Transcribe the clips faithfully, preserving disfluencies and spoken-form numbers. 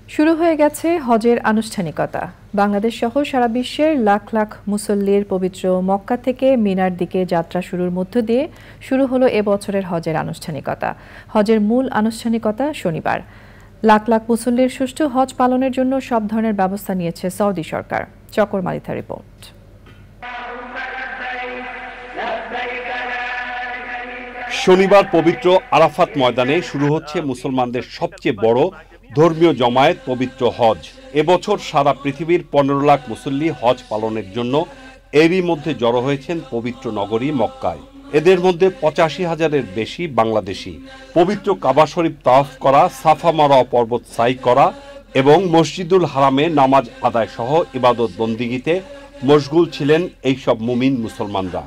শুরু হয়ে গেছে হজের আনুষ্ঠানিকতা। বাংলাদেশ সহ সারা বিশ্বের লাখ লাখ মুসল্লির পবিত্র মক্কা থেকে মিনার দিকে যাত্রা শুরুর মধ্য দিয়ে শুরু হলো এবছরের হজের আনুষ্ঠানিকতা। হজের মূল আনুষ্ঠানিকতা শনিবার। লাখ লাখ মুসল্লির সুষ্ঠু হজ পালনের জন্য সব ধরনের ব্যবস্থা নিয়েছে সৌদি সরকার। চকর মালিথা রিপোর্ট। শনিবার পবিত্র আরাফাত ময়দানে শুরু হচ্ছে মুসলমানদের সবচেয়ে বড় ধর্মীয় জমায়েত পবিত্র হজ। এবছর সারা পৃথিবীর পনেরো লাখ মুসল্লি হজ পালনের জন্য এরই মধ্যে জড়ো হয়েছেন পবিত্র নগরী মক্কায়। এদের মধ্যে পঁচাশি হাজারের বেশি বাংলাদেশি। পবিত্র কাবা শরীফ তাওয়াফ করা, সাফা মারওয়া পর্বত সাই করা এবং মসজিদুল হারামে নামাজ আদায় সহ ইবাদত বন্দিগিতে মশগুল ছিলেন এইসব মুমিন মুসলমানরা।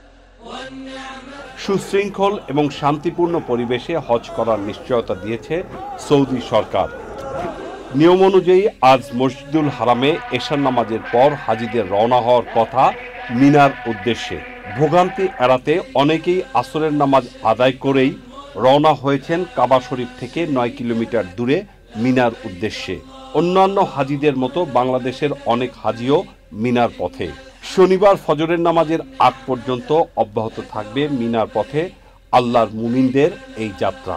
সুশৃঙ্খল এবং শান্তিপূর্ণ পরিবেশে হজ করার নিশ্চয়তা দিয়েছে সৌদি সরকার। নিয়ম অনুযায়ী আজ মসজিদুল হারামে এশার নামাজের পর হাজিদের রওনা হওয়ার কথা মিনার উদ্দেশ্যে। ভোগান্তি এড়াতে অনেকেই আসরের নামাজ আদায় করেই রওনা হয়েছেন কাবা শরীফ থেকে নয় কিলোমিটার দূরে মিনার উদ্দেশ্যে। অন্যান্য হাজিদের মতো বাংলাদেশের অনেক হাজিও মিনার পথে। শনিবার ফজরের নামাজের আগ পর্যন্ত অব্যাহত থাকবে মিনার পথে আল্লাহর মুমিনদের এই যাত্রা।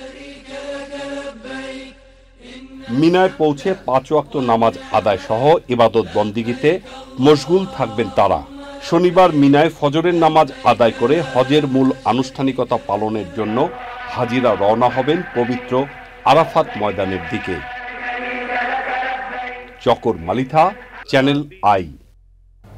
মিনায় পৌঁছে পাঁচ ওয়াক্ত নামাজ আদায় সহ ইবাদত বন্দিগিতে মশগুল থাকবেন তারা। শনিবার মিনায় ফজরের নামাজ আদায় করে হজের মূল আনুষ্ঠানিকতা পালনের জন্য হাজিরা রওনা হবেন পবিত্র আরাফাত ময়দানের দিকে। Chakor Malitha, Channel I.